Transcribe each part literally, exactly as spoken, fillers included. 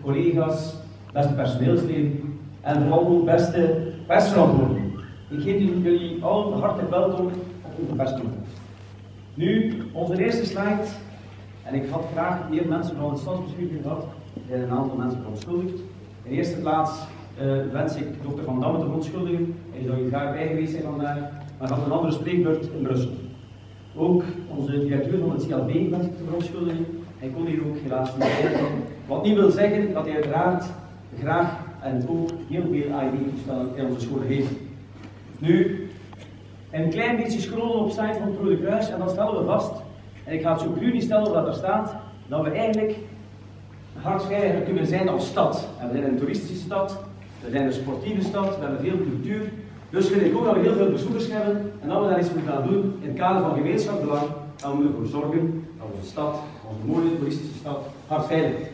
collega's, beste personeelsleden en vooral ook beste persverantwoordelijken. Ik geef jullie allen hartelijk welkom op uw vestiging. Nu, onze eerste slide, en ik had graag meer mensen van het stadsbestuur gehad, er zijn een aantal mensen verontschuldigd. In de eerste plaats uh, wens ik dokter Van Damme te verontschuldigen, hij zou hier graag bij geweest zijn vandaag, maar had een andere spreekbeurt in Brussel. Ook onze directeur van het C L B wens ik te verontschuldigen, hij kon hier ook helaas niet zijn. Wat niet wil zeggen dat hij uiteraard graag en ook heel veel A I D-toestellen in onze scholen heeft. Nu, een klein beetje scrollen op de site van het Rode Kruis en dan stellen we vast, en ik ga het zo cru niet stellen wat er staat, dat we eigenlijk hardveiliger kunnen zijn als stad. En we zijn een toeristische stad, we zijn een sportieve stad, we hebben veel cultuur. Dus vind ik ook dat we heel veel bezoekers hebben en dat we daar iets moeten gaan doen in het kader van gemeenschapsbelang. En we moeten ervoor zorgen dat onze stad, onze mooie toeristische stad, hardveilig is.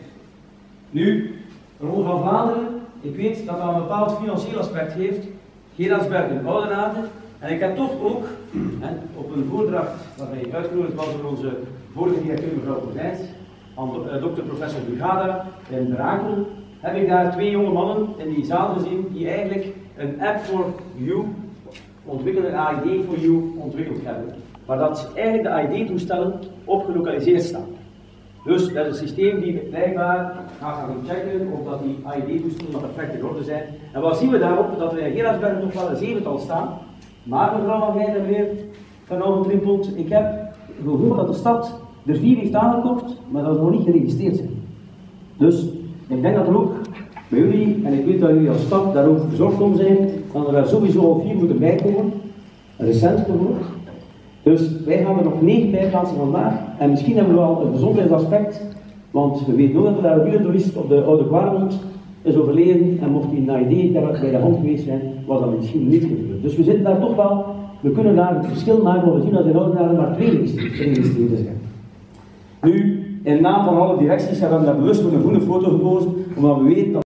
Nu, Ronde van Vlaanderen, ik weet dat dat een bepaald financieel aspect heeft. Gerardsberg en Oudenaarde. En ik heb toch ook, hè, op een voordracht waarbij ik uitgenodigd was door onze vorige directeur mevrouw Cornijs, dokter professor Brugada in Brakel, heb ik daar twee jonge mannen in die zaal gezien die eigenlijk een app for you ontwikkelen, een A I D for you ontwikkeld hebben. Waar dat eigenlijk de A I D-toestellen op gelokaliseerd staan. Dus dat is een systeem die blijkbaar gaat gaan checken of dat die A I D-toestellen nog perfect in orde zijn. En wat zien we daarop? Dat we in Gerardsberg nog wel een zevental staan. Maar mevrouw Van Gijden en meneer Van Ouwen-Trimpelt, ik heb gehoord dat de stad er vier heeft aangekocht, maar dat ze nog niet geregistreerd zijn. Dus ik denk dat er ook bij jullie, en ik weet dat jullie als stad daar ook bezorgd om zijn, dat er daar sowieso al vier moeten bijkomen, recent gehoord. Dus wij gaan er nog negen bij plaatsen vandaag, en misschien hebben we wel een gezondheidsaspect, want we weten ook dat er daar een wielertoerist op de Oude Kwaremond is overleden, en mocht die een A I D bij de hand geweest zijn, was dat misschien niet gebeurd. Dus we zitten daar toch wel, we kunnen daar het verschil maken, want we zien dat in Oudenaarde maar twee geregistreerd zijn. Nu, in naam van alle directies hebben we daar bewust een goede foto gekozen, omdat we weten dat